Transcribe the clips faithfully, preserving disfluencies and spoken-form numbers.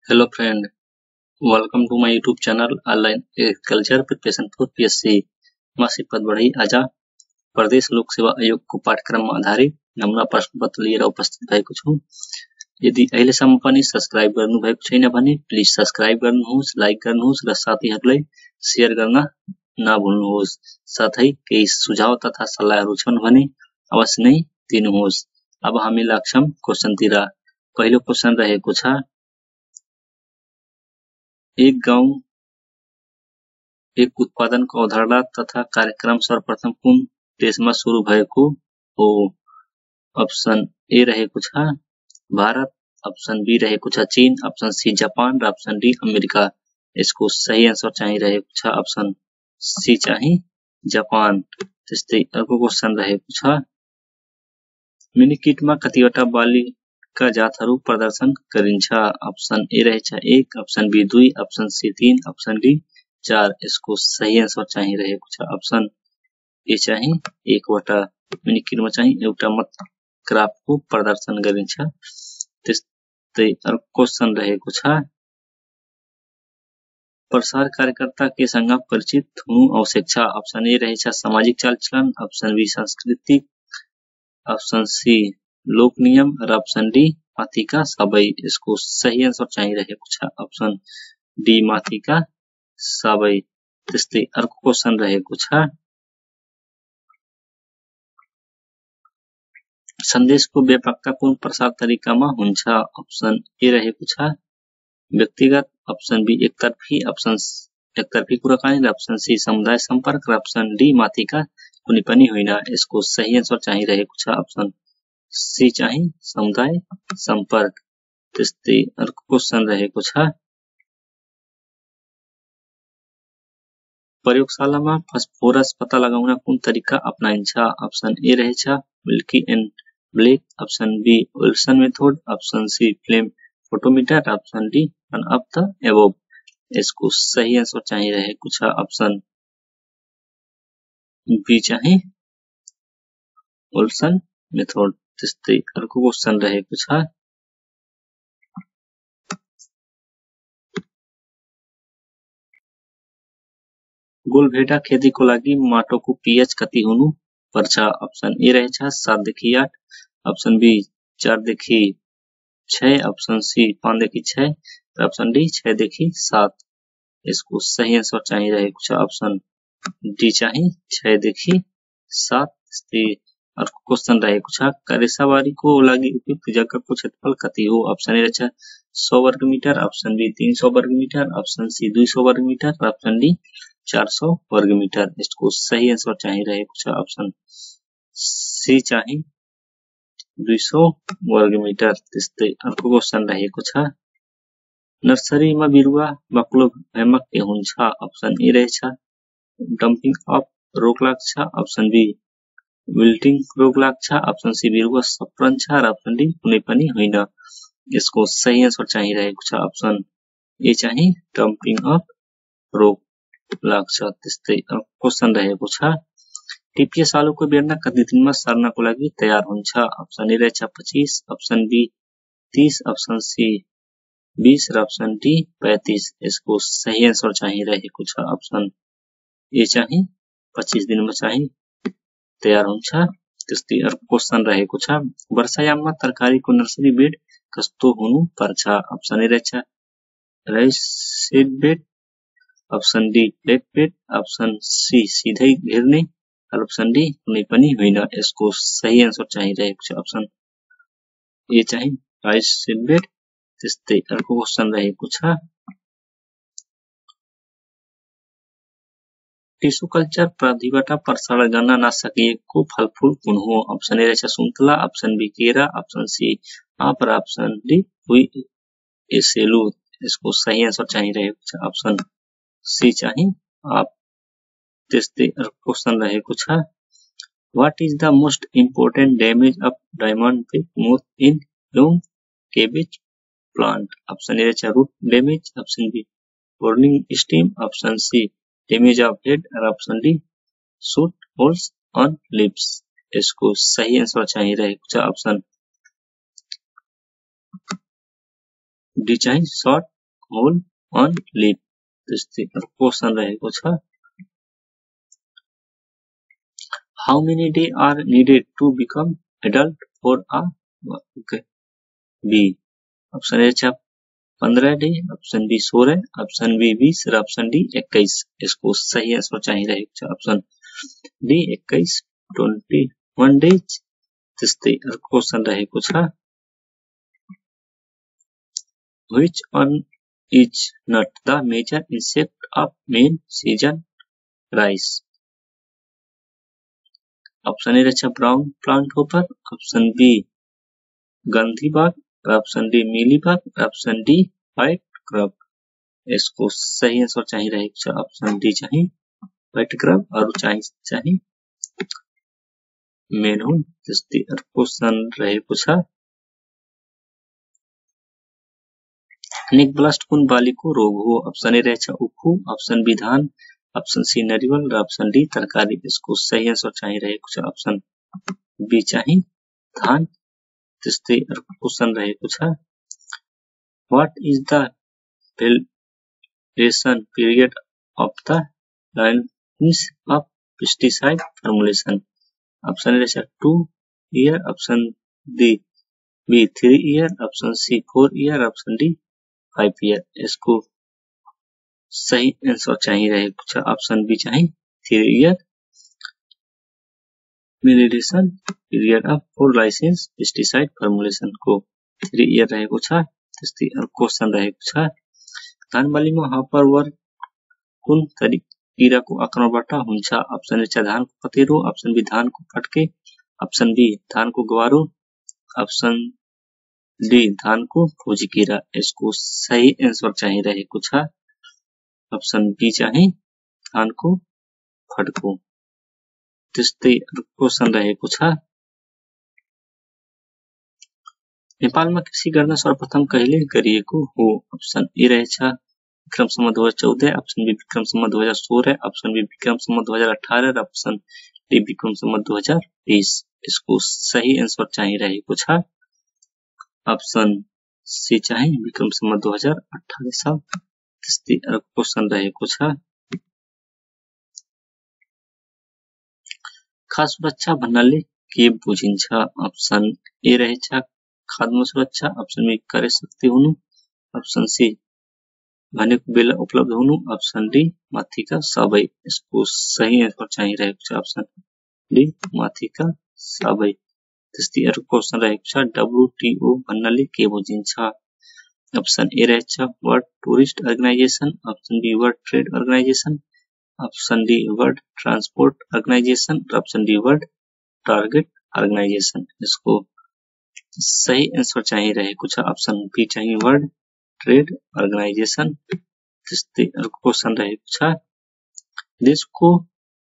Hello friend, welcome to my YouTube channel online agriculture preparation for PSC मासिक पद बढ़ी आजा प्रदेश लोक सेवा आयोग को पाठ्यक्रम में आधारित नमूना प्रश्न पत्र लिएर उपस्थित भएको छु। यदि अहिलेसम्म पनि सब्स्क्राइब गर्नु भएको छैन भने प्लिज सब्स्क्राइब गर्नुहोस्, लाइक गर्नुहोस् र साथीहरूलाई शेयर गर्न नभुल्नुहोस्। साथै केही सुझाव तथा सल्लाहहरू छन् भने अवश्य नै दिनुहोस्। अब हामी लाग्छौं क्वेशनतिर। पहिलो क्वेशन रहेको छ, एक गाउँ एक उत्पादनको अवधारणा तथा कार्यक्रम सर्वप्रथम कुन देशमा सुरु भएको हो? अप्सन ए रहेको छ भारत, अप्सन बी रहेको छ चीन, अप्सन सी जापान र अप्सन डी अमेरिका। यसको सही आन्सर चाहिँ रहेको छ अप्सन सी चाहिँ जापान। त्यस्तै अर्को क्वेशन रहेको छ, मिनिकिटमा कतिवटा बालीका जातहरू प्रदर्शन गरिन्छ? अप्सन ए रहेछ एक, अप्सन बी दुई, अप्सन सी तीन, अप्सन डी चार। यसको सही आन्सर चाहिँ रहेको छ अप्सन ए चाहिँ एकवटा। मिनिकिटमा चाहिँ एउटा मात्र क्रापको प्रदर्शन गरिन्छ। त्यस्तै अर्को क्वेशन रहेको छ, प्रसार कार्यकर्ता केसँग परिचित हुनु आवश्यक छ? अप्सन ए रहेछ सामाजिक चालचलन, अप्सन बी सांस्कृतिक, अप्सन सी लोक नियम र अप्सन डी माथिका सबै। यसको सही आन्सर चाहिँ रहेको छ अप्सन डी माथिका सबै। त्यस्तै अर्को क्वेशन रहेको छ, सन्देशको व्यापकता कुन प्रसार तरिकामा हुन्छ? अप्सन ए रहेको छ व्यक्तिगत, अप्सन बी एकतर्फी, अप्सन एकतर्फी कुराकानी र अप्सन सी समुदाय सम्पर्क र अप्सन डी माथिका कुनै पनि होइन। यसको सही आन्सर चाहिँ रहेको छ अप्सन सी चाहिँ समुदाय सम्पर्क। त्यस्तै अर्को क्वेशन रहेको छ, प्रयोगशालामा फस्फोरस पत्ता लगाउन कुन तरिका अपनाइन्छ? अप्सन ए रहेछ milky and black, option B Wilson method, option C flame photometer, option D none of the above. यसको सही आन्सर चाहिँ रहेको छ अप्सन बी चाहिँ विल्सन मेथड। त्यस्तै अर्को क्वेशन रहेको छ, गोलभेडा खेतीको लागि माटोको पीएच कति हुनु पर्छ? अप्सन ए रहेछ सात देखि आठ, अप्सन बी चार देखि छ, अप्सन सी पाँच देखि छ र अप्सन डी छ देखि सात। यसको सही आन्सर चाहिँ रहेको छ अप्सन डी चाहिँ छ देखि सात। त्यस्तै अर्को क्वेशन रहेको छ, करेसाबारीको लागि उपयुक्त जग्गाको क्षेत्रफल कति हो? अप्सन ए रहेछ सौ वर्ग मिटर, अप्सन बी तीन सौ वर्ग मिटर, अप्सन सी दुई सौ वर्ग मिटर र अप्सन डी चार सौ वर्ग मिटर। यसको सही आन्सर चाहिँ रहेको छ अप्सन सी चाहिँ दुई सौ वर्ग मिटर। त्यस्तै अर्को क्वेशन रहेको छ, नर्सरीमा बिरुवा बाक्लो भएमा के हुन्छ? अप्सन ए रहेछ डम्पिङ अफ रोग लाग्छ, अप्सन बी विल्टिङ रोग लाग्छ, अप्सन सी बिरुवा सप्रन्छ र अप्सन डी कुनै पनि होइन। यसको सही आन्सर चाहिँ रहेको छ अप्सन ए चाहिँ डम्पिङ अफ रोग लाग्छ। त्यस्तै क्वेशन रहेको छ, टिपिएस आलुको बेर्ना कति दिनमा सर्नको लागि तयार हुन्छ? अप्सन ए रहेछ पच्चीस, अप्सन बी तीस, अप्सन सी बीस र अप्सन डी पैंतीस। यसको सही आन्सर चाहिँ रहेको छ अप्सन ए चाहिँ पच्चीस दिनमा चाहिँ तयार हुन्छ। त्यस्तै अर्को क्वेशन रहेको छ, वर्षायाममा तरकारीको नर्सरी बेड कस्तो हुनु पर्छ? अप्सन ए रहेछ rice seed bed, option D flat bed, option C सिधै घेर्ने र अप्सन डी कुनै पनि होइन। यसको सही आन्सर चाहिँ रहेको छ अप्सन ए चाहिँ राइस सीड बेड। त्यस्तै अर्को क्वेशन रहेको छ, टिस्यु कल्चर पद्धतिबाट प्रसारण गर्न नसकिएको फलफूल कुन हो? अप्सन ए रहेछ सुन्तला, अप्सन बी केरा, अप्सन सी आँप र अप्सन डी भुई एसेलु। यसको सही आन्सर चाहिँ रहेको छ अप्सन सी चाहिँ आँप। त्यस्तै अर्को क्वेशन रहेको छ, what is the most important damage of diamondback moth in loom cabbage plant? Option A रहेछ root damage, option B burning stem, option C damage of head और option D shoot holes on lips. इसको सही answer चाहिए रहेगा option D चाहिए short hole on lip त्यस्तै question रहेको छ। How many day are needed to become adult for a okay B option A छ पंद्रह डे, ऑप्शन बी सोलह, ऑप्शन बी बीस और ऑप्शन डी इक्कीस। इसको सही आंसर चाहिए रहेको छ ऑप्शन डी इक्कीस ट्वेंटी वन डेज त्यस्तै क्वेशन रहेको छ। Which one is not the major insect of main season rice? Option A रहेछ brown plant hopper, option B गंधी bug, option D mealy bug, option D white grub. इसको सही answer चाहिए रहेको छ ऑप्शन डी चाहिए व्हाइट क्रब और चाहिए चाहिए मेनहुन त्यस्तै क्वेशन रहेको छ। निकब्लास्ट कुन बालीको रोग हो? ऑप्शन ए रहेछ उखु, ऑप्शन बी धान, ऑप्शन सी नरिवल र ऑप्शन डी तरकारी। इसको सही आंसर चाहिए रहेको छ ऑप्शन बी चाहिए धान त्यस्तै क्वेशन रहेको छ। What is the validation period of the license of pesticide formulation? Option A रहेछ two year, option D B three year, option C four year, option D five year. इसको सही answer चाहिए रहेको छ ऑप्शन बी चाहिए three year validation period of for license pesticide formulation को three year रहेको छ। त्यस्तै क्वेशन रहेको छ। धान बालीमा हपर वर्म कुन किराको आक्रमणबाट हुन्छ? ऑप्शन ए छ धानको पतेरो, ऑप्शन बी धानको फटके, ऑप्शन बी धानको ग्वारो, ऑप्शन डी धानको फौजी कीरा। इसको सही आंसर चाहिए रहेको छ ऑप्शन बी चाहिए धानको फड्को त्यस्तै क्वेशन रहेको छ। नेपालमा कृषि गर्न सर्वप्रथम कहिले गरिएको हो? ऑप्शन ए रहेछ विक्रम सम्वत दो हजार चौदह, ऑप्शन बी विक्रम सम्वत दो हजार सोलह, ऑप्शन बी विक्रम सम्वत दो हजार अठारह, ऑप्शन डी विक्रम सम्वत दो हजार बीस। इसको सही आंसर चाहिए रहेको छ ऑप्शन सी चाहिए विक्रम सम्वत दो हजार अठारह साल त्यस्तै क्वेशन रहेको छ। खाद्य सुरक्षा भन्नाले के बुझिन्छ? ऑप्शन ए रहेछ खाद्यमा सुरक्षा, ऑप्शन बी कार्यशक्ति हुनु, ऑप्शन सी भनेको बेला उपलब्ध हुनु, ऑप्शन डी माथिका सबै। यसको सही आन्सर चाहिँ रहेको छ ऑप्शन डी माथिका सबै। त्यस्तै अर्को क्वेशन रहेको छ डब्ल्युटीओ भन्नाले के बुझिन्छ? ऑप्शन ए रहेछ world tourist organisation, option B world trade organisation, option D world transport organisation, option D world target organisation. इसको सही आंसर चाहिँ रहेको छ ऑप्शन बी चाहिँ वर्ल्ड ट्रेड अर्गनाइजेशन। त्यस्तै अर्को क्वेशन रहेको छ देशको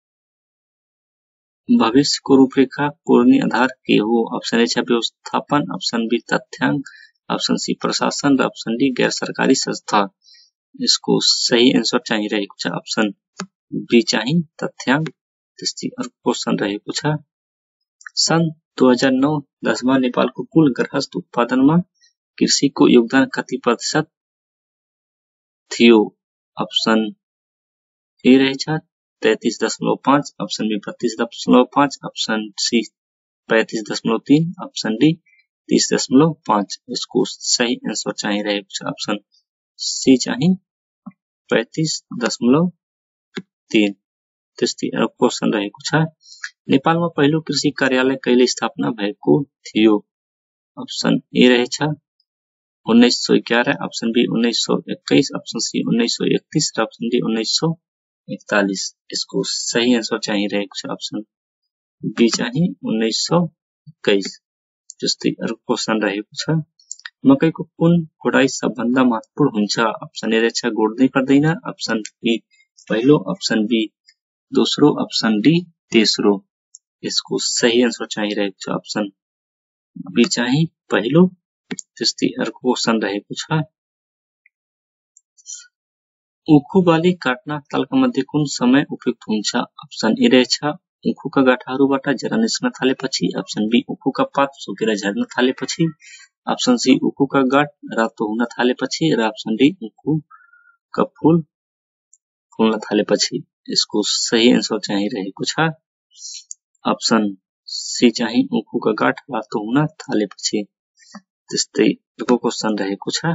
भविष्यको रूपरेखा कोर्ने आधार के हो? ऑप्शन ए छ व्यवस्थापन, ऑप्शन बी तथ्याङ्क, ऑप्शन सी प्रशासन र ऑप्शन डी गैर सरकारी संस्था। इसको सही आंसर चाहिँ रहेको छ ऑप्शन बी चाहिँ तथ्याङ्क। त्यस्तै अर्को क्वेशन रहेको छ सन् दो हजार नौ दसमा नेपालको कुल गृहस्थ उत्पादनमा कृषिको योगदान कति प्रतिशत थियो? ऑप्शन ए रहेछ तैतीस दशमलव पाँच, ऑप्शन बी बत्तीस दशमलव पाँच, ऑप्शन सी पैंतीस दशमलव तीन, ऑप्शन डी तीस दशमलव पाँच। इसको सही आंसर चाहिँ रहेको छ ऑप्शन सी चाहिँ पैंतीस दशमलव तीन। त्यस्तै अर्को क्वेशन रहेको छ नेपालमा पहिलो कृषि कार्यालय कहिले स्थापना भएको थियो? ऑप्शन ए रहेछ उन्नाइस सौ ग्यारह, ऑप्शन बी उन्नाइस सौ इक्कीस, ऑप्शन सी उन्नाइस सौ इकतीस, ऑप्शन डी उन्नाइस सौ इकतालीस। इसको सही आंसर चाहिँ रहेको छ ऑप्शन बी चाहिँ उन्नाइस सौ इक्कीस। त्यस्तै अर्को क्वेशन रहेको छ मकैको कुन गोडाई सबभन्दा महत्वपूर्ण हुन्छ? ऑप्शन ए रहेछ गोड्दै पर्दैन, ऑप्शन बी पहिलो, ऑप्शन बी दोस्रो, ऑप्शन डी तेस्रो। इसको सही आंसर चाहिँ रहेको छ ऑप्शन बी चाहिँ पहिलो। त्यस्तै अर्को क्वेशन रहेको छ उखु बाली काट्न तालका मध्ये कुन समय उपयुक्त हुन्छ? ऑप्शन ए रहेछ उखुका गाठाहरूबाट जरा निस्कन थालेपछि, ऑप्शन बी उखुका पात सुकेर झर्न थालेपछि, अप्सन सी उखुका गाँठ रातो हुन थालेपछि र अप्सन डी उखुका फूल फुल्न थालेपछि। यसको सही एन्सर चाहिँ रहेको छ अप्सन सी चाहिँ उखुका गाँठ रातो हुन थालेपछि। त्यस्तै अर्को क्वेशन रहेको छ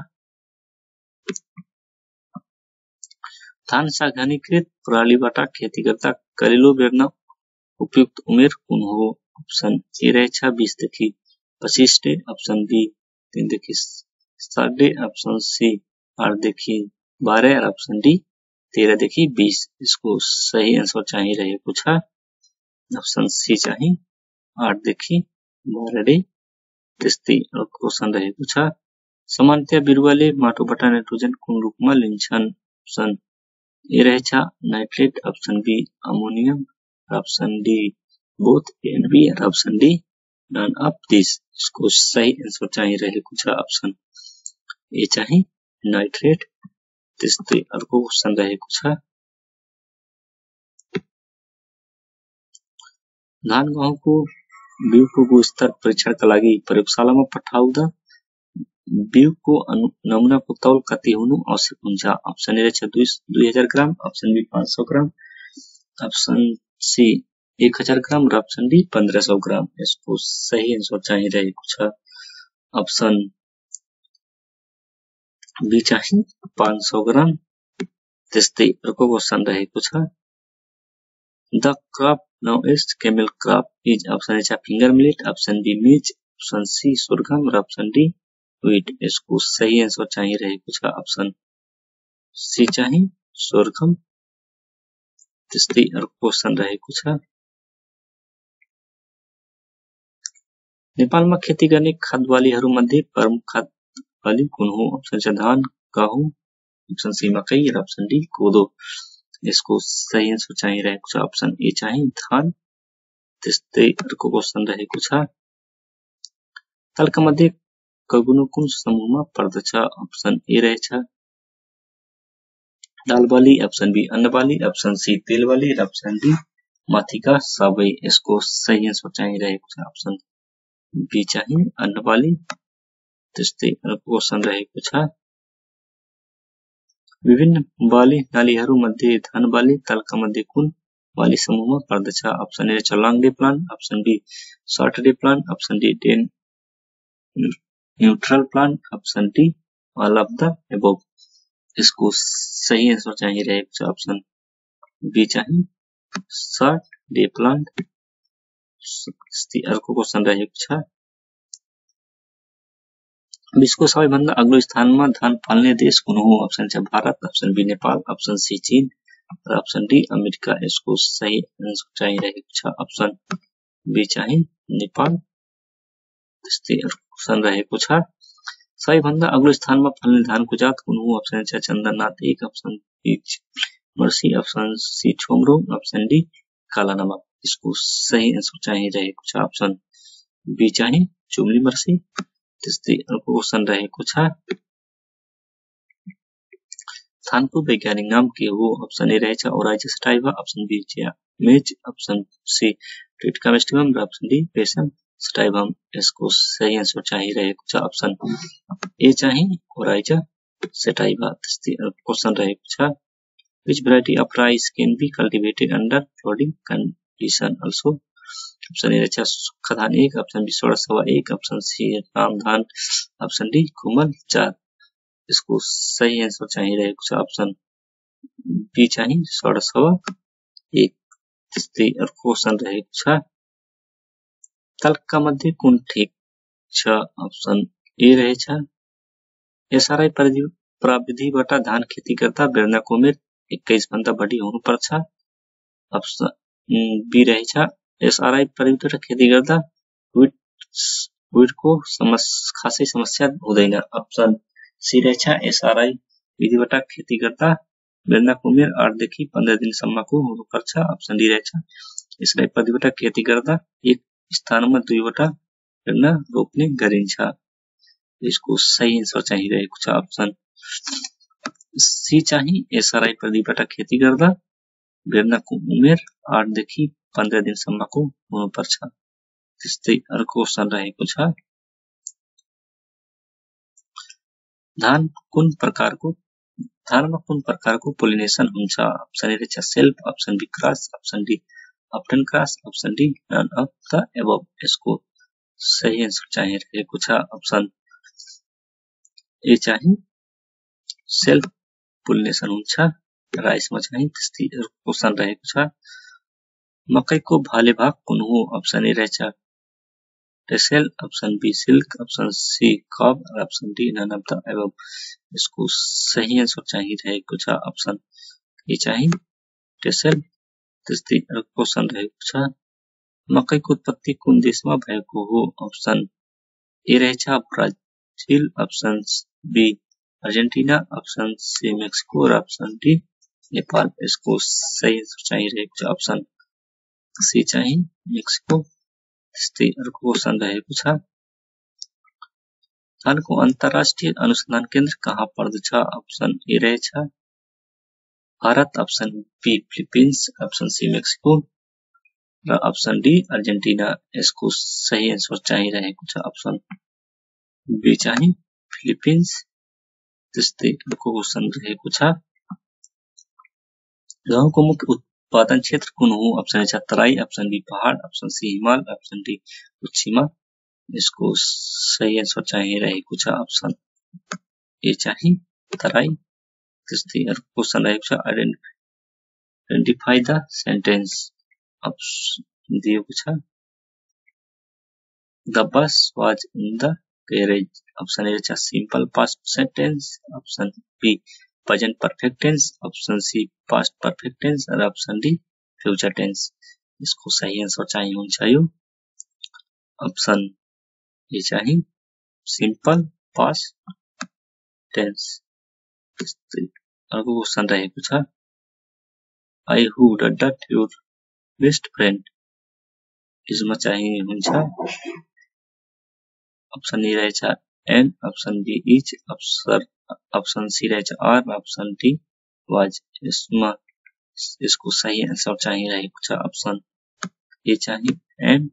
धान साग घनीकृत प्रणालीबाट खेती गर्दा कलिलो बेर्न उपयुक्त उमेर कुन हो? अप्सन ए रहेछ बीस देखि पच्चीस डे, अप्सन बी तीन देखि सात डे, अप्सन सी आठ देखि बाह्र र अप्सन डी तेह्र देखि बीस। यसको सही एन्सर चाहिँ रहेको छ अप्सन सी चाहिँ आठ देखि बाह्र डे। त्यस्तै अर्को क्वेशन रहेको छ सामान्यतया बिरुवाले माटोबाट नाइट्रोजन कुन रूपमा लिन्छन्? अप्सन ए रहेछ nitrate, option B ammonium, option D both A and B र option D none of this. यसको सही एन्सर चाहिँ रहेको छ अप्सन ए चाहिँ नाइट्रेट। त्यस्तै अर्को क्वेशन रहेको छ धान गहुँको बिउको गुणस्तर परीक्षणका लागि प्रयोगशालामा पठाउँदा बिउको नमुनाको तौल कति हुनु आवश्यक हुन्छ? अप्सन ए रहेछ दुई हजार ग्राम, अप्सन बी पाँच सौ ग्राम, अप्सन सी एक हजार ग्राम र अप्सन डी पन्ध्र सौ ग्राम। यसको सही एन्सर चाहिँ रहेको छ अप्सन बी चाहिँ पाँच सौ ग्राम। त्यस्तै अर्को क्वेशन रहेको छ the crop now is camel crop is option A finger millet, option B maize, option C sorghum र अप्सन डी व्हीट। यसको सही एन्सर चाहिँ रहेको छ अप्सन सी चाहिँ सोरगम। त्यस्तै अर्को क्वेशन रहेको छ नेपालमा खेती गर्ने खाद्य मध्ये प्रमुख खाद्य कुन हो? अप्सन सी धान, गहुँ, अप्सन सी मकै र अप्सन डी कोदो। यसको सही एन्सर चाहिँ रहेको छ अप्सन ए चाहिँ धान। त्यस्तै अर्को क्वेशन रहेको छ तलका मध्ये कगुनो कुन समूहमा पर्दछ? अप्सन ए रहेछ दाल बाली, अप्सन बी अन्न बाली, अप्सन सी तेल बाली र अप्सन डी माथिका सबै। यसको सही एन्सर चाहिँ रहेको छ अप्सन बी चाहिँ अन्न बाली। त्यस्तै अर्को क्वेशन रहेको छ विभिन्न बाली नालीहरू मध्ये धान बाली तलका मध्ये कुन बाली समूहमा पर्दछ? अप्सन ए छ long day plant, option B short day plant, option D day neutral plant, option D all of the above. यसको सही एन्सर चाहिँ रहेको छ अप्सन बी चाहिँ सर्ट डे प्लान्ट। अर्को क्वेशन रहेको छ विश्वको सबैभन्दा अग्लो स्थानमा धान पाल्ने देश कुन हो? अप्सन छ Bharat, option B Nepal, option C चीन र अप्सन डी अमेरिका। यसको सही एन्सर चाहिँ रहेको छ अप्सन बी चाहिँ नेपाल। त्यस्तै अर्को क्वेशन रहेको छ सबैभन्दा अग्लो स्थानमा फल्ने धानको जात कुन हो? अप्सन छ चन्दननाथ एक, अप्सन बी मर्सी, अप्सन सी छोमरो, अप्सन डी काला नमक। यसको सही एन्सर चाहिँ रहेको छ अप्सन बी चाहिँ चुम्ली मर्सी। त्यस्तै अर्को क्वेशन रहेको छ धानको वैज्ञानिक नाम के हो? अप्सन ए रहेछ oryza sativa, option B maize, option C triticum aestivum र अप्सन डी पेसम सटाइवम। यसको सही एन्सर चाहिँ रहेको छ अप्सन ए चाहिँ ओराइजा सटाइवा। त्यस्तै अर्को क्वेशन रहेको छ which variety of rice can be cultivated under flooding condition also? Option A रहेछ सुक्खा धान एक, अप्सन बी सोलह सवा एक, option C Ramdhan, option D Khumal चार। यसको सही एन्सर चाहिँ रहेको छ अप्सन बी चाहिँ सोलह सवा एक। त्यस्तै अर्को क्वेशन रहेको छ तलका मध्ये कुन ठिक छ? अप्सन ए रहेछ एसआरआई प्रविधिबाट धान खेती गर्दा बेर्नाको उमेर एक्काइस भन्दा बढी हुनुपर्छ। अप्सन बी रहेछ एसआरआई प्रविधिबाट खेती गर्दा विडको खासै समस्या हुँदैन। अप्सन सी रहेछ एसआरआई विधिबाट खेती गर्दा बेर्नाको उमेर आठ देखि पन्ध्र दिनसम्मको हुनुपर्छ। अप्सन डी रहेछ एसआरआई पद्धतिबाट खेती गर्दा एक स्थानमा दुईवटा बेर्ना रोप्ने गरिन्छ। यसको सही एन्सर चाहिँ रहेको छ अप्सन सी चाहिँ एसआरआई पद्धतिबाट खेती गर्दा बेर्नाको उमेर आठ देखि पन्ध्र दिनसम्मको हुनुपर्छ। त्यस्तै अर्को क्वेशन रहेको छ धान कुन प्रकारको धानमा कुन प्रकारको पोलिनेसन हुन्छ? अप्सन ए रहेछ self, option B cross, option D अपटन cross, option D none of the above. यसको सही आन्सर चाहिँ रहेको छ अप्सन ए चाहिँ सेल्फ पोलिनेसन हुन्छ र यसमा चाहिँ त्यस्तै क्वेशन रहेको छ। मकैको भाले भाग कुन हो? अप्सन ए रहेछ tassel, option B silk, option C cob र option D none of the above. यसको सही आन्सर चाहिँ रहेको छ अप्सन ए चाहिँ टेसेल। त्यस्तै क्वेशन रहेको छ मकैको उत्पत्ति कुन देशमा भएको हो? अप्सन ए रहेछ Brazil, option B Argentina, option C Mexico र अप्सन डी नेपाल। यसको सही आन्सर चाहिँ रहेको छ अप्सन सी चाहिँ मेक्सिको। त्यस्तै अर्को क्वेशन रहेको छ धानको अन्तर्राष्ट्रिय अनुसन्धान केन्द्र कहाँ पर्दछ? अप्सन ए रहेछ Bharat, option B Philippines, option C Mexico र अप्सन डी अर्जेन्टिना। यसको सही आन्सर चाहिँ रहेको छ अप्सन बी चाहिँ फिलिपिन्स। त्यस्तै अर्को क्वेशन रहेको छ गहुँको मुख्य उत्पादन क्षेत्र कुन हो? Option A Terai, option B पहाड, अप्सन सी हिमाल, अप्सन डी उच्च सीमा। यसको सही आन्सर चाहिँ रहेको छ अप्सन ए चाहिँ तराई। त्यस्तै अर्को क्वेशन रहेको छ आइडेन्टिफाई द सेन्टेन्स। अप्सन दिएको छ the bus was in the garage. Option A रहेछ simple past sentence, option B present perfect tense, option C past perfect tense र अप्सन डी फ्युचर टेन्स। यसको सही आन्सर चाहिँ हुन्छ यो अप्सन ए चाहिँ सिम्पल पास्ट टेन्स। त्यस्तै अर्को क्वेशन रहेको छ I who dot your best friend. यसमा चाहिँ हुन्छ अप्सन ए रहेछ an, option B is, option option C रहेछ आर, अप्सन डी वाज। यसमा यसको सही आन्सर चाहिँ रहेको छ अप्सन ए चाहिँ एन।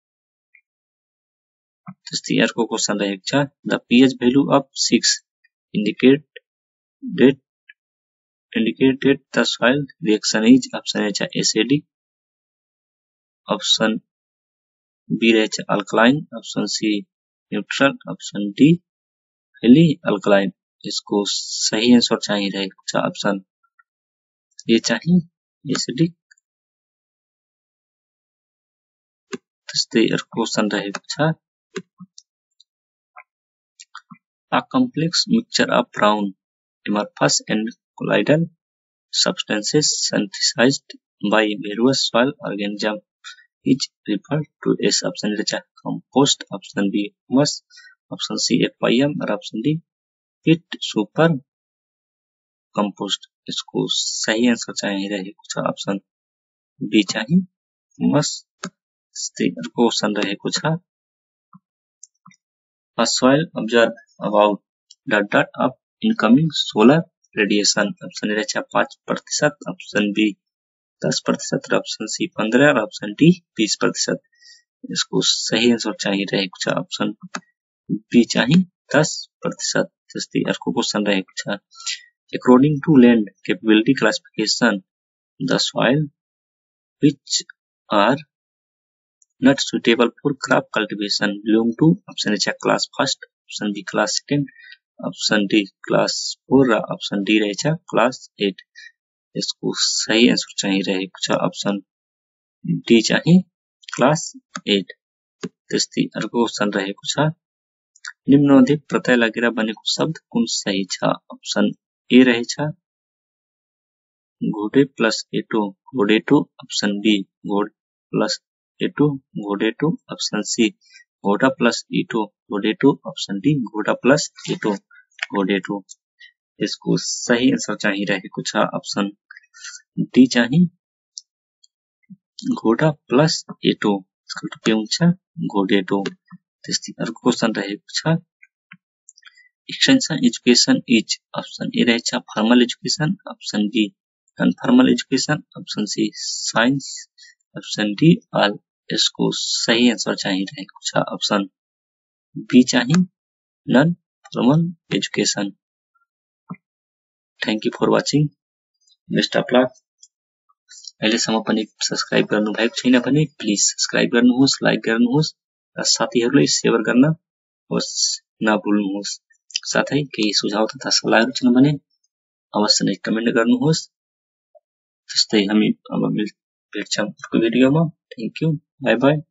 त्यस्तै अर्को क्वेशन रहेको छ the pH value of six indicate that indicated the soil reaction is। Option A छ एसिडिक, अप्सन बी रहेछ alkaline, option C neutral, option D highly alkaline. यसको सही आन्सर चाहिँ रहेको छ अप्सन ए चाहिँ एसिडिक। त्यस्तै अर्को क्वेशन रहेको छ a complex mixture of brown amorphous and colloidal substances synthesized by various soil organisms is referred to as। Option रहेछ compost, option B humus, option C FIM और option D pit super compost. इसको सही answer चाहिए रहेको छ option B चाहिँ humus. त्यस्तै अर्को क्वेशन रहेको छ a soil observe about the dot of incoming solar radiation। Option रहेछ पाँच प्रतिशत, ऑप्शन बी दस प्रतिशत, ऑप्शन सी पंद्रह और ऑप्शन डी बीस प्रतिशत। इसको सही आंसर चाहिए रहेको छ ऑप्शन बी चाहिँ दस प्रतिशत। त्यस्तै अर्को क्वेशन रहेको छ according to land capability classification the soil which are not suitable for crop cultivation belong to। Option A class first, option B class second, option D class four र option D रहेछ class eight. यसको सही answer चाहिँ रहेको छ option D चाहिँ class eight. त्यस्तै अर्को क्वेशन रहेको छ निम्नमध्ये प्रत्यय लगेर बनेको शब्द कुन सही छ? ऑप्शन ए रहेछ घोडे प्लस एटो घोडेटो, ऑप्शन बी घोड प्लस एटो घोडेटो, ऑप्शन सी घोडा प्लस इटो घोडेटो, ऑप्शन डी घोडा प्लस एटो घोडेटो। यसको सही आंसर चाहिँ रहेको छ ऑप्शन डी चाहिँ घोडा प्लस एटो के हुन्छ घोडेटो। त्यस्तै अर्को क्वेशन रहेको छ extension education is. Option A रहेछ formal education, option B non formal education, option C science, option D all. यसको सही आंसर चाहिँ रहेको छ ऑप्शन बी चाहिँ non formal education. Thank you for watching. Best of luck. अहिलेसम्म पनि subscribe गर्नु भएको छैन भने प्लिज सब्सक्राइब गर्नुहोस्, लाइक गर्नुहोस् र साथीहरूलाई सेयर गर्न होस् नभुल्नुहोस्। साथै केही सुझाव तथा सल्लाहहरू छन् भने अवश्य नै कमेन्ट गर्नुहोस्। त्यस्तै हामी अब भेट्छौँ अर्को भिडियोमा। Thank you, bye by.